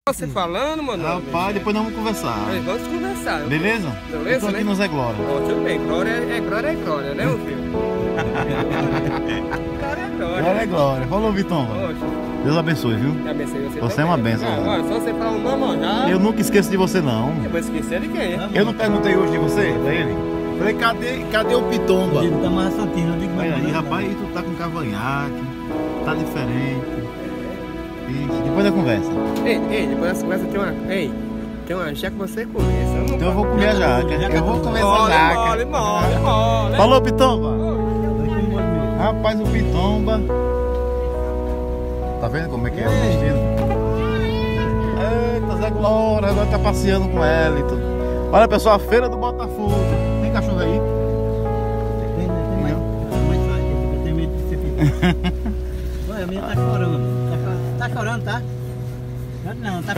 Você falando, mano? Rapaz, depois nós vamos conversar. Vamos conversar. Beleza? Beleza, eu tô aqui né? no Zé Glória. Oh, tudo bem, glória é glória, né, meu filho? Glória é glória. Glória é glória. Falou, Vitom. Deus abençoe, viu? Deus abençoe você. Você é uma benção. Olha, só você falar um nome já. Eu nunca esqueço de você, não. Eu vou esquecer de quem? Eu não perguntei hoje de você, pra ele? Falei, cadê o Pitomba? Ele tá mais santinho, não digo mais Olha aí, nada. rapaz, tu tá com cavanhaque, tá diferente. Isso, depois da conversa. Ei, depois dessa conversa tem uma... Ei, tem uma jaca que você conhece. Então eu vou comer a jaca. Eu vou comer essa jaca. Mole. Falou, Pitomba. Rapaz, o Pitomba. Tá vendo como é que é o destino? Eita, Zé Glória, agora tá passeando com ela e tudo. Olha, pessoal, a feira do Botafogo. Tem cachorro aí? Tem mais fácil, eu tenho medo de ser filho. Olha, a minha tá chorando. Tá chorando, tá? Não, tá